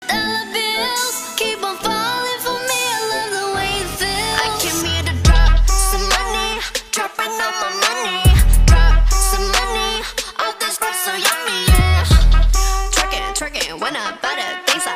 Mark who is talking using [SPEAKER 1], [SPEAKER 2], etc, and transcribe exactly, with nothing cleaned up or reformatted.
[SPEAKER 1] Dollar bills keep on falling for me. I love the way it feels. I came here to drop some money, dropping all my money. Drop some money, all this stuff so yummy, yeah. Twerking, twerking, when I buy the things I